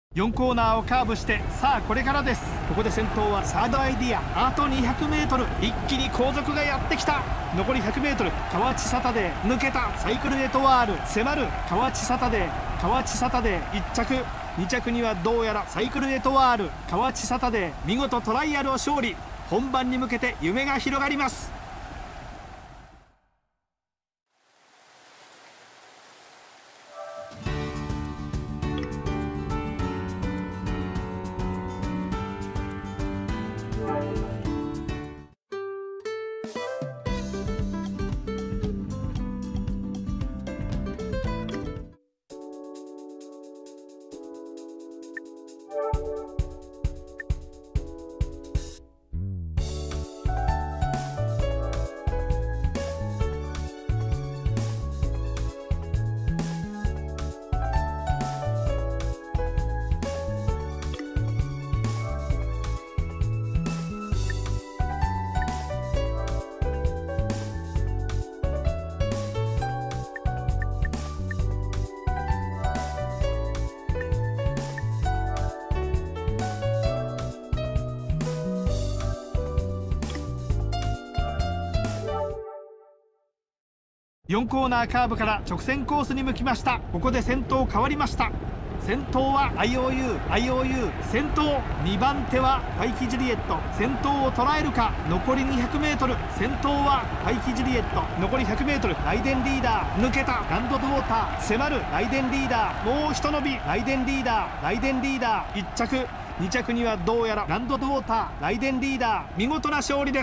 4コーナーをカーブして、さあこれからです。ここで先頭はサードアイディア。あと 200m、 一気に後続がやってきた。残り 100m、 河内サタデー抜けた。サイクルエトワール迫る。河内サタデー、河内サタデー1着、2着にはどうやらサイクルエトワール。河内サタデー見事トライアルを勝利。本番に向けて夢が広がります。4コーナーカーブから直線コースに向きました。ここで先頭変わりました。先頭は IOU 先頭。2番手はパイキジュリエット。先頭を捉えるか。残り 200m、 先頭はパイキジュリエット。残り 100m、 ライデンリーダー抜けた。ランドドウォーター迫る。ライデンリーダーもうひと伸び。ライデンリーダー1着、2着にはどうやらランドドウォーター。ライデンリーダー見事な勝利です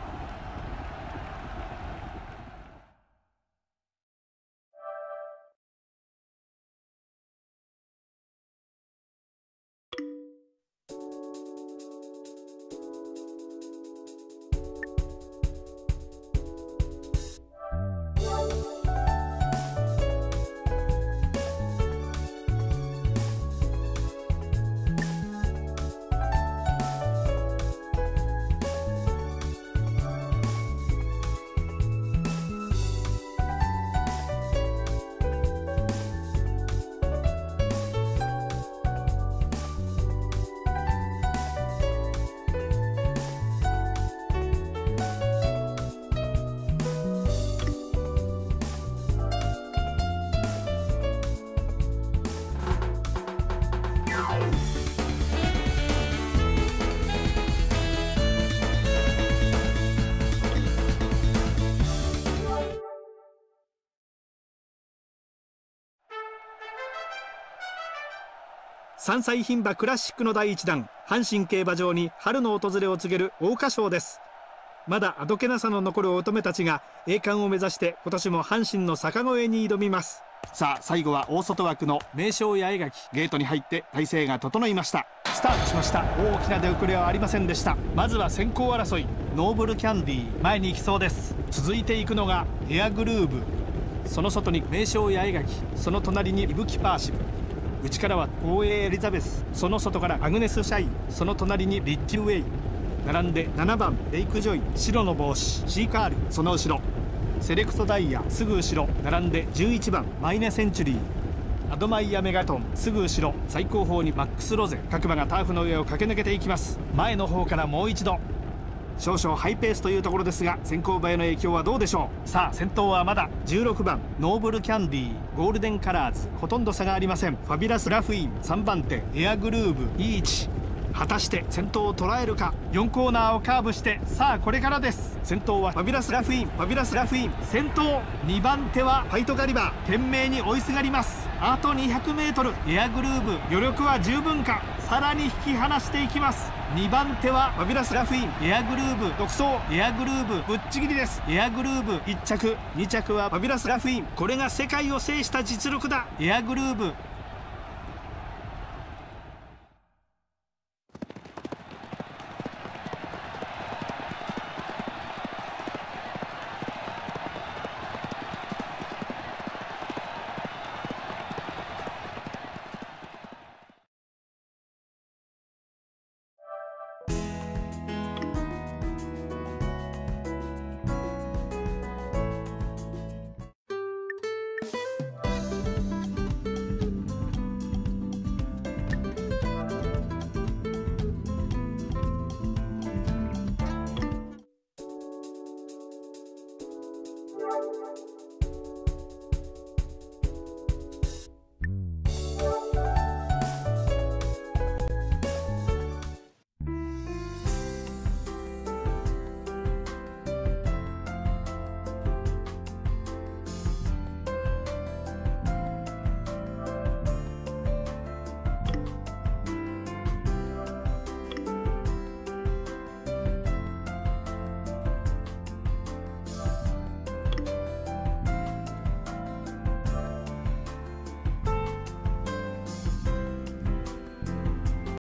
。3歳牝馬クラシックの第1弾、阪神競馬場に春の訪れを告げる桜花賞です。まだあどけなさの残る乙女たちが栄冠を目指して今年も阪神の坂越えに挑みます。さあ最後は大外枠の名将八重垣。ゲートに入って体勢が整いました。スタートしました。大きな出遅れはありませんでした。まずは先行争い。ノーブルキャンディー前に行きそうです。続いていくのがエアグルーブ、その外に名将八重垣、その隣に伊吹パーシブ、内からは東映エリザベス、その外からアグネス・シャイン、その隣にリッチウェイ、並んで7番レイク・ジョイ、白の帽子シーカール、その後ろセレクトダイヤ、すぐ後ろ並んで11番マイネ・センチュリー、アドマイヤ・メガトン、すぐ後ろ最後方にマックス・ロゼ。各馬がターフの上を駆け抜けていきます。前の方からもう一度。少々ハイペースというところですが先行馬への影響はどうでしょう。さあ先頭はまだ16番ノーブルキャンディー、ゴールデンカラーズ、ほとんど差がありません。ファビュラスラフィーン、3番手エアグルーブ、いい位置。果たして先頭を捉えるか。4コーナーをカーブして、さあこれからです。先頭はファビュラスラフィーン、先頭。2番手はファイトガリバー、懸命に追いすがります。あと 200m、 エアグルーブ余力は十分か。さらに引き離していきます。2番手はファビュラスラフィーン、エアグルーブ独走、エアグルーブぶっちぎりです。エアグルーブ1着、2着はファビュラスラフィーン。これが世界を制した実力だ。エアグルーブ